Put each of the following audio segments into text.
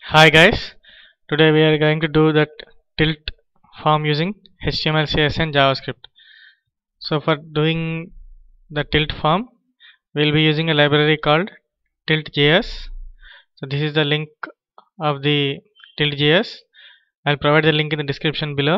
Hi guys, today we are going to do that tilt form using HTML, CSS and JavaScript. So for doing the tilt form, we will be using a library called tilt.js. So this is the link of the tilt.js. I'll provide the link in the description below.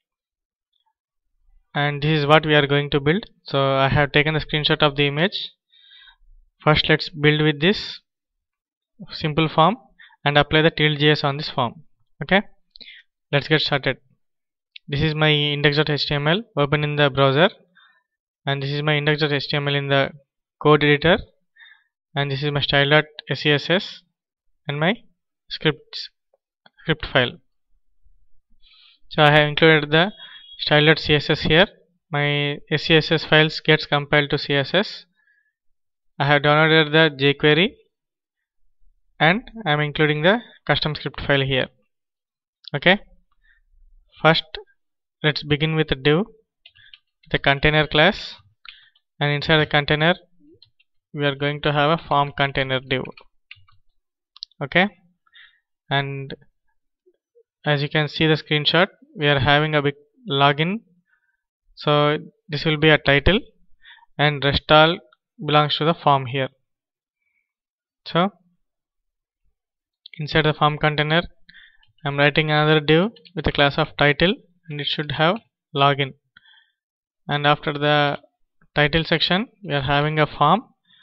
And this is what we are going to build. So I have taken a screenshot of the image. First let's build with this simple form and apply the tilt.js on this form. Okay, let's get started. This is my index.html open in the browser, and this is my index.html in the code editor, and this is my style.css and my script file. So I have included the style.css here. My CSS files gets compiled to CSS. I have downloaded the jQuery and I am including the custom script file here. Okay, first let's begin with a div, the container class, and inside the container we are going to have a form container div. Okay, and as you can see the screenshot, we are having a big login. So this will be a title and rest all belongs to the form here. So inside the form container I'm writing another div with a class of title, and it should have login. And after the title section we are having a form,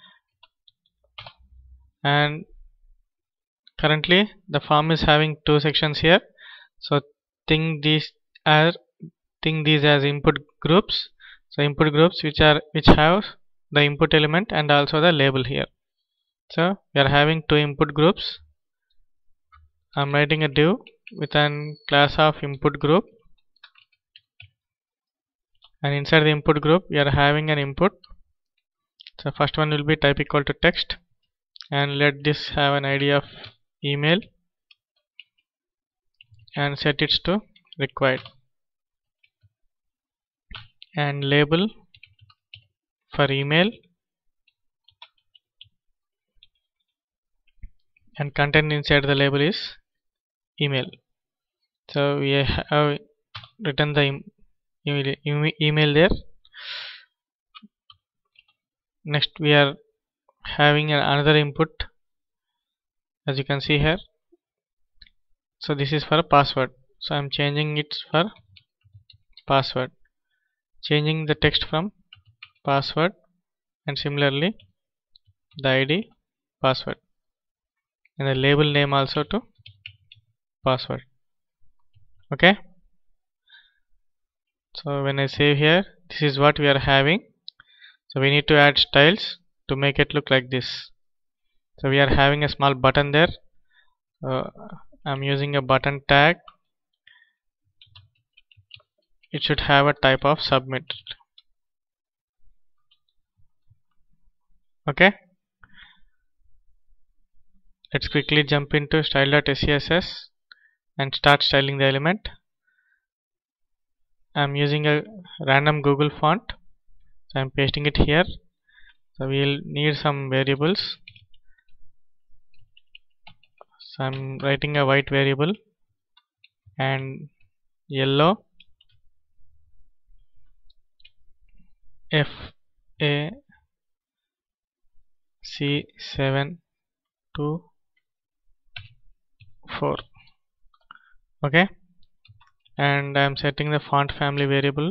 and currently the form is having two sections here. So think these as input groups. So input groups which have the input element and also the label here. So we are having two input groups. I'm writing a div with a class of input group, and inside the input group we are having an input. So first one will be type equal to text, and let this have an ID of email and set it to required, and label for email, and content inside the label is email. So we have written the email there. Next we are having another input, as you can see here. So this is for a password, so I'm changing it for password, changing the text from password, and similarly the ID password, and the label name also to password. Okay, so when I save here, this is what we are having. So we need to add styles to make it look like this. So we are having a small button there. I'm using a button tag. It should have a type of submit. Okay, let's quickly jump into style.css and start styling the element. I'm using a random Google font, so I'm pasting it here. So we'll need some variables. So I'm writing a white variable and yellow FAC724. Okay, and I'm setting the font family variable.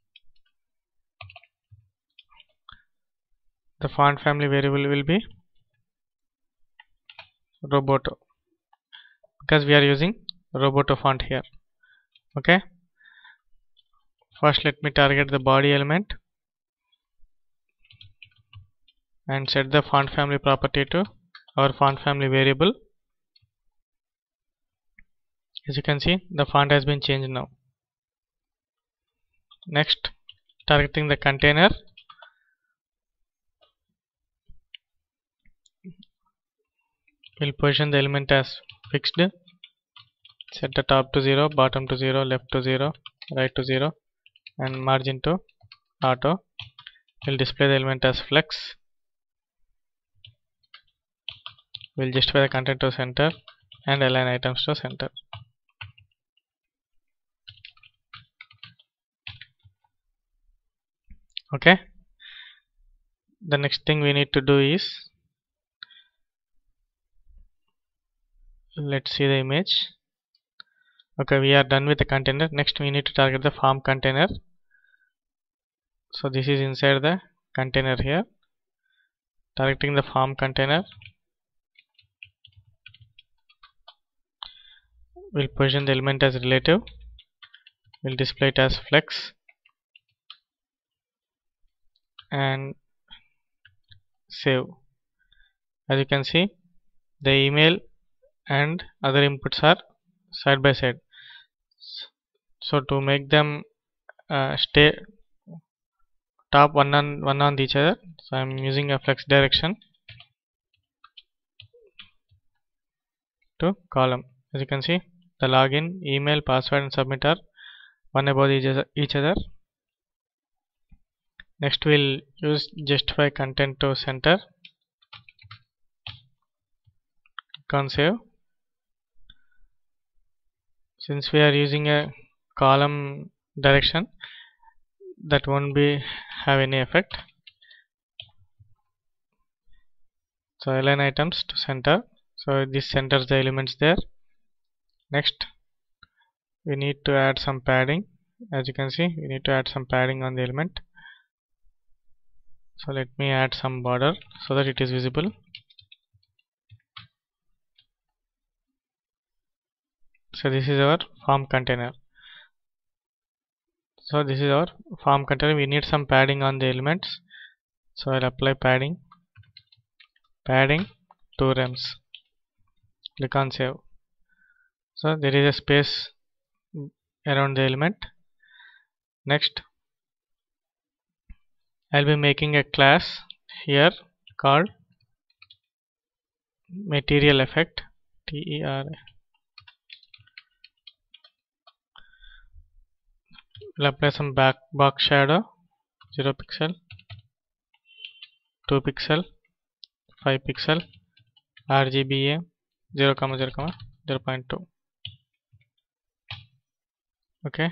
The font family variable will be Roboto, because we are using Roboto font here. Okay, first let me target the body element and set the font family property to our font family variable. As you can see, the font has been changed now. Next, targeting the container, we'll position the element as fixed. Set the top to 0, bottom to 0, left to 0, right to 0, and margin to auto. We'll display the element as flex. We'll justify the content to center, and align items to center. Okay, the next thing we need to do is, let's see the image. Okay, we are done with the container. Next we need to target the form container. So this is inside the container here. Targeting the form container, we'll position the element as relative, we'll display it as flex, and save. As you can see, the email and other inputs are side by side. So to make them stay top one on each other, so I'm using a flex direction to column. As you can see, the login, email, password and submit are one above each other. Next we'll use justify content to center. Can save. Since we are using a column direction, that won't have any effect. So align items to center. So this centers the elements there. Next we need to add some padding. As you can see, we need to add some padding on the element. So let me add some border so that it is visible. So this is our form container. So this is our form container. We need some padding on the elements. So I'll apply padding. Padding 2 rems. Click on save. So there is a space around the element. Next, I'll be making a class here called material effect, TER. We'll apply some box shadow, 0 pixel, 2 pixel, 5 pixel, RGBA 0,0,0.2. Okay,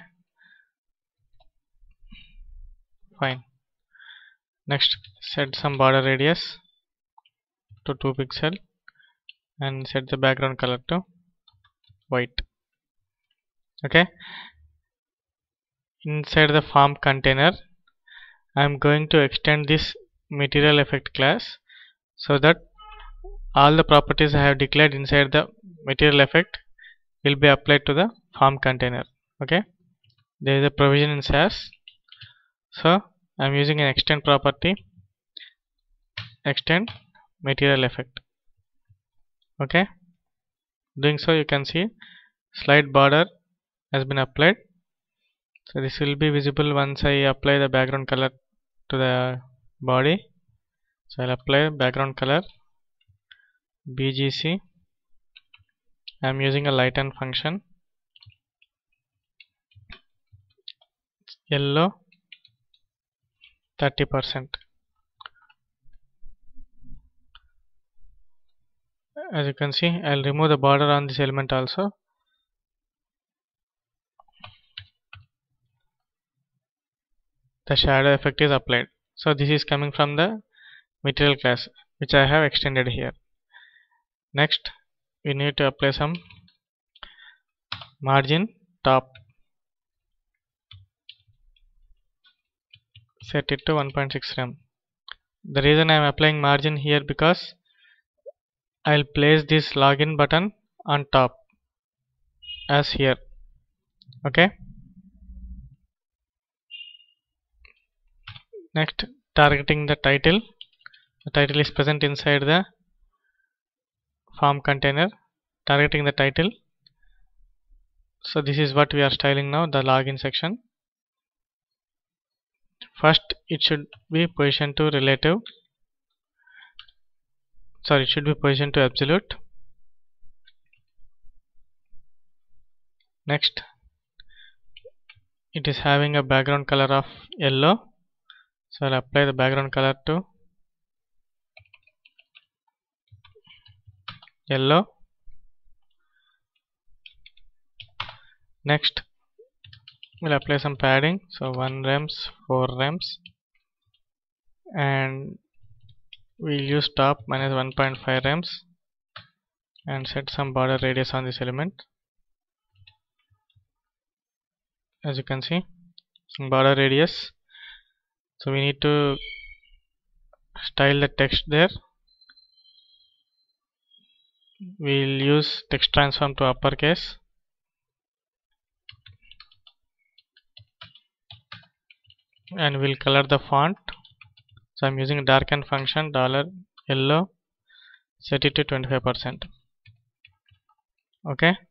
fine. Next, set some border radius to 2 pixel and set the background color to white. Okay, inside the form container, I am going to extend this material effect class so that all the properties I have declared inside the material effect will be applied to the form container. Okay, there is a provision in SAS, so I am using an extend property, extend material effect. Okay, doing so you can see slide border has been applied. So this will be visible once I apply the background color to the body. So I'll apply background color BGC. I'm using a lighten function. Yellow 30%. As you can see, I'll remove the border on this element also. The shadow effect is applied. So this is coming from the material class which I have extended here. Next, we need to apply some margin top. Set it to 1.6 rem. The reason I am applying margin here because I'll place this login button on top as here. Okay. Next, targeting the title. The title is present inside the form container. Targeting the title. So this is what we are styling now, the login section. First, it should be positioned to relative. Sorry, it should be positioned to absolute. Next, it is having a background color of yellow. So I'll apply the background color to yellow. Next we'll apply some padding, so 1 rems, 4 rems, and we'll use top minus 1.5 rems and set some border radius on this element. As you can see, some border radius, so we need to style the text there. We'll use text transform to uppercase, and we'll color the font. So I'm using darken function $yellow, set it to 25%. Okay,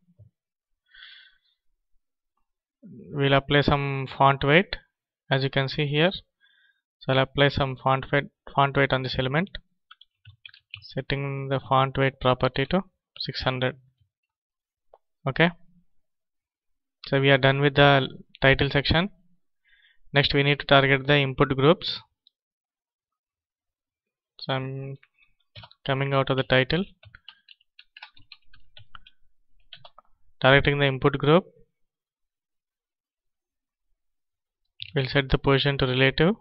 we'll apply some font weight, as you can see here. So I'll apply some font weight on this element, setting the font weight property to 600. Okay, so we are done with the title section. Next we need to target the input groups. So I'm coming out of the title, targeting the input group. We'll set the position to relative,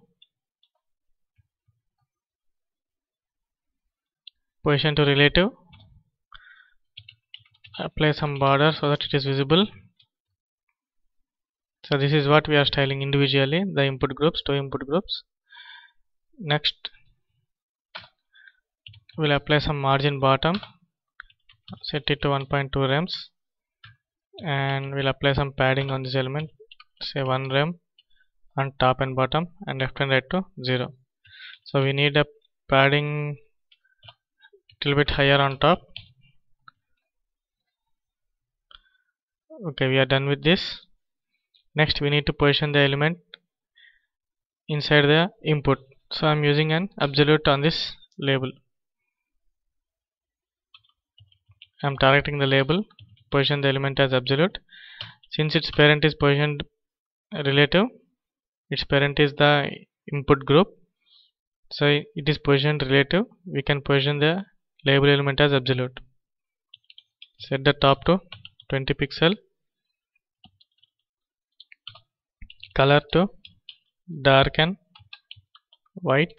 apply some border so that it is visible. So this is what we are styling individually, the input groups, 2 input groups. Next we'll apply some margin bottom, set it to 1.2 rems, and we'll apply some padding on this element, say 1 rem on top and bottom, and left and right to 0. So we need a padding little bit higher on top. Okay, we are done with this. Next we need to position the element inside the input. So I'm using an absolute on this label. I'm targeting the label, position the element as absolute. Since its parent is positioned relative, its parent is the input group, so it is positioned relative, we can position the label element as absolute. Set the top to 20 pixel, color to darken white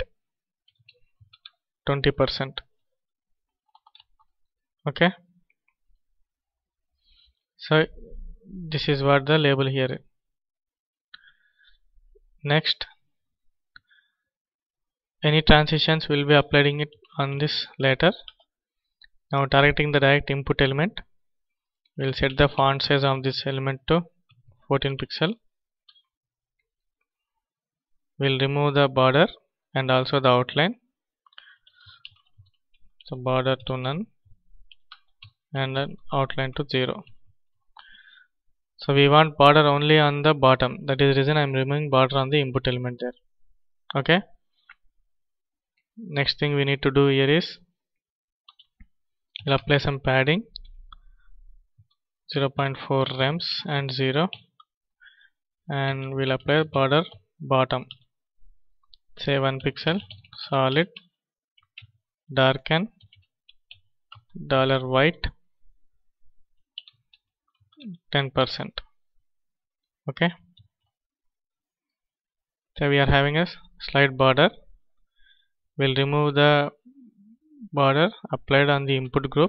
20%. Okay, so this is what the label here. Next, any transitions will be applying it on this later. Now targeting the direct input element, we'll set the font size of this element to 14 pixel. We'll remove the border and also the outline, so border to none and then outline to 0. So we want border only on the bottom, that is the reason I'm removing border on the input element there. Okay, next thing we need to do here is we'll apply some padding, 0.4 rems and 0, and we'll apply border bottom, say 1 pixel, solid, darken $white 10%. Okay, so we are having a slide border. We'll remove the border applied on the input group.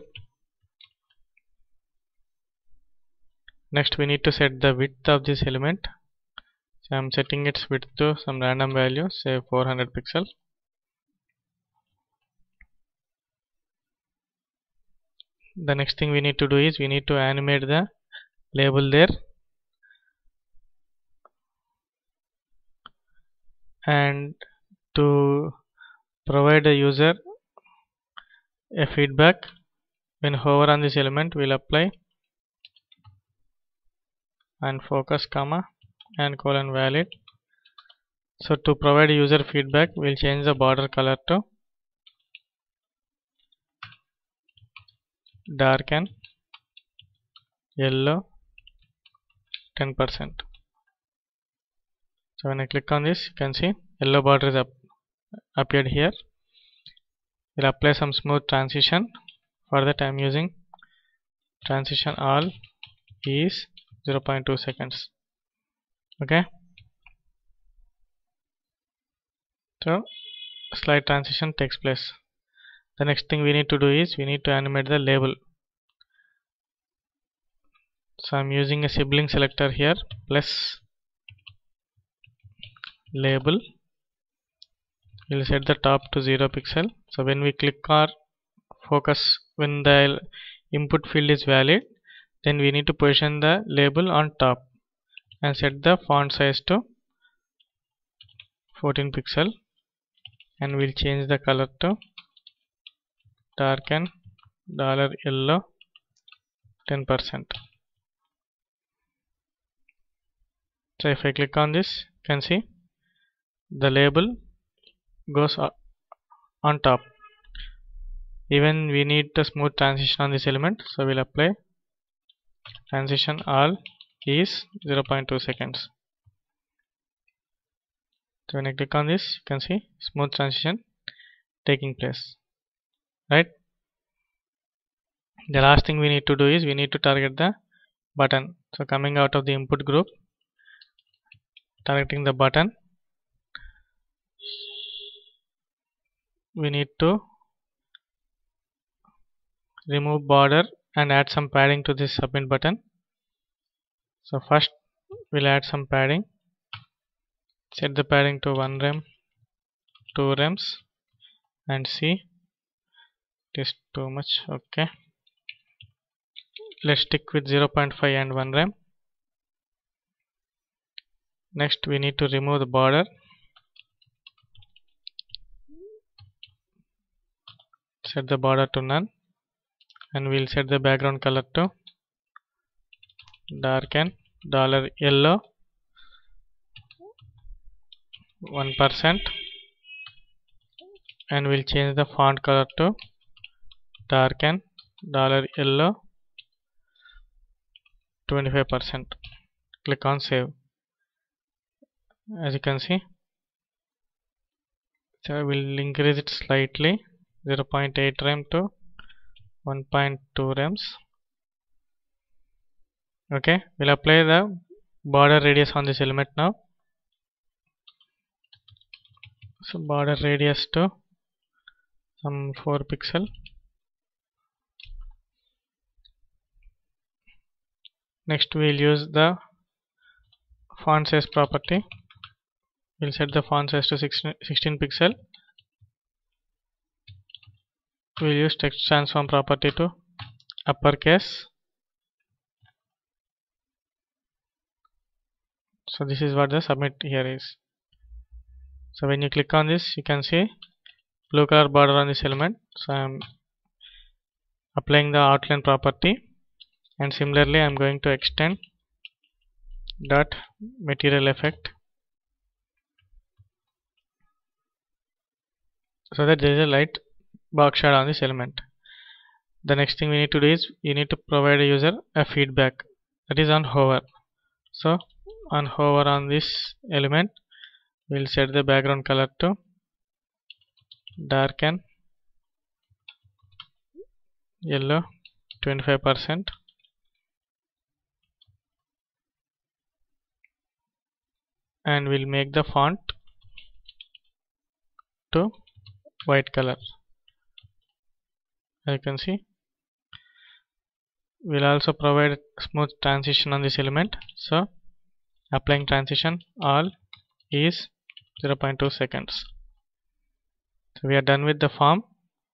Next we need to set the width of this element, so I'm setting its width to some random value, say 400 pixels. The next thing we need to do is we need to animate the label there, and to provide the user a feedback, when hover on this element we'll apply and focus comma and colon valid. So to provide user feedback, we'll change the border color to darken yellow 10%. So when I click on this, you can see yellow border is appeared here. We'll apply some smooth transition. For that I'm using transition all, ease, 0.2 seconds. Okay, so slide transition takes place. The next thing we need to do is we need to animate the label. So I'm using a sibling selector here, plus label. We'll set the top to 0 pixel. So when we click our focus, when the input field is valid, then we need to position the label on top and set the font size to 14 pixel, and we'll change the color to darken $yellow 10%. So if I click on this, you can see the label goes on top. Even we need the smooth transition on this element, so we'll apply transition all is 0.2 seconds. So when I click on this, you can see smooth transition taking place, right? The last thing we need to do is we need to target the button. So coming out of the input group, targeting the button, we need to remove border and add some padding to this submit button. So first we'll add some padding, set the padding to 1 rem, 2 rems, and see it is too much. Okay, let's stick with 0.5 and 1 rem. Next we need to remove the border, set the border to none, and we'll set the background color to darken $yellow 1%, and we'll change the font color to darken $yellow 25%. Click on save. As you can see, so I will increase it slightly, 0.8 rem to 1.2 rems. Okay, we'll apply the border radius on this element now. So border radius to some 4 pixel. Next we'll use the font size property. We'll set the font size to 16 pixel. We'll use text transform property to uppercase. So this is what the submit here is. So when you click on this, you can see blue color border on this element. So I'm applying the outline property, and similarly I'm going to extend dot material effect so that there is a light box shade on this element. The next thing we need to do is you need to provide a user a feedback, that is on hover. So on hover on this element, we'll set the background color to darken yellow 25%, and we'll make the font to white color. As you can see, we'll also provide smooth transition on this element. So applying transition all is 0.2 seconds. So we are done with the form.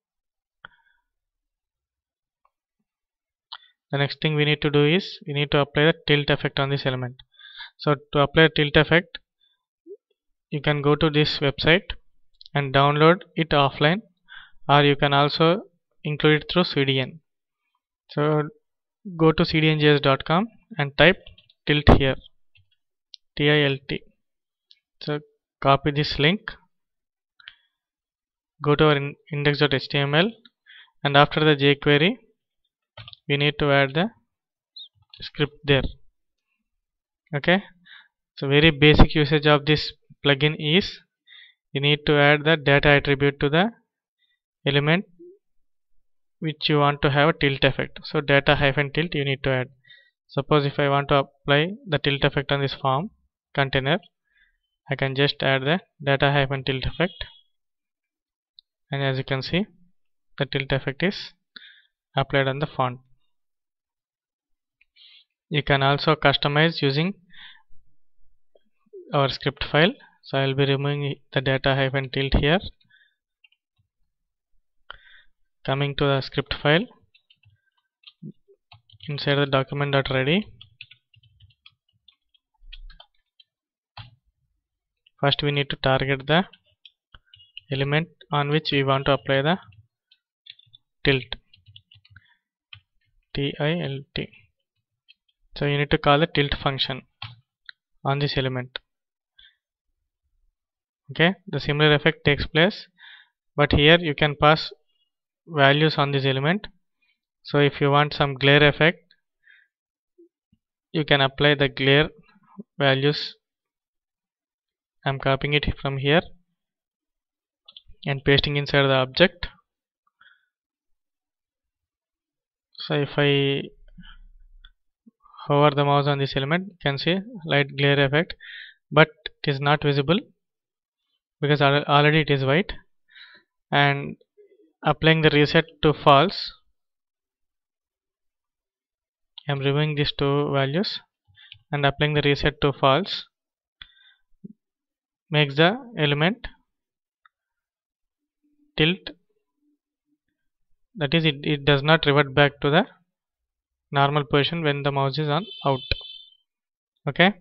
The next thing we need to do is we need to apply the tilt effect on this element. So to apply a tilt effect, you can go to this website and download it offline, or you can also include it through CDN. So go to cdnjs.com and type tilt here, TILT. So copy this link, go to our index.html, and after the jQuery we need to add the script there. Okay, so very basic usage of this plugin is you need to add the data attribute to the element which you want to have a tilt effect. So data -tilt you need to add. Suppose if I want to apply the tilt effect on this form container, I can just add the data hyphen tilt effect, and as you can see, the tilt effect is applied on the font. You can also customize using our script file. So I will be removing the data hyphen tilt here. Coming to the script file, inside the document.ready, first we need to target the element on which we want to apply the tilt, TILT. So you need to call the tilt function on this element. Okay, the similar effect takes place, but here you can pass values on this element. So if you want some glare effect, you can apply the glare values. I'm copying it from here and pasting inside the object. So if I hover the mouse on this element, you can see light glare effect, but it is not visible because already it is white. And applying the reset to false, I am removing these two values and applying the reset to false makes the element tilt, that is it does not revert back to the normal position when the mouse is on out. Okay,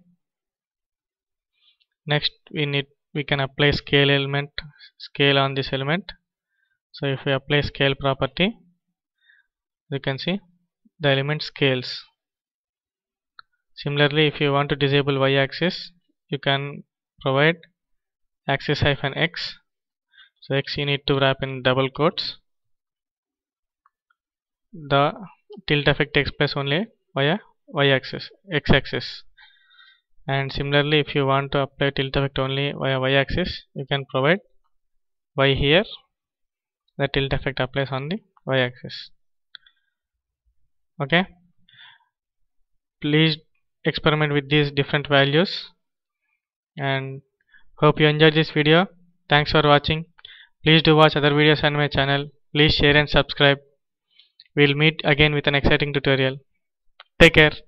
next we can apply scale on this element. So if we apply scale property, you can see the element scales. Similarly, if you want to disable y-axis, you can provide axis hyphen x. So x you need to wrap in double quotes. The tilt effect takes place only via y-axis, x-axis. And similarly, if you want to apply tilt effect only via y-axis, you can provide y here. The tilt effect applies on the y-axis. Okay, please experiment with these different values, and hope you enjoyed this video. Thanks for watching. Please do watch other videos on my channel. Please share and subscribe. We'll meet again with an exciting tutorial. Take care.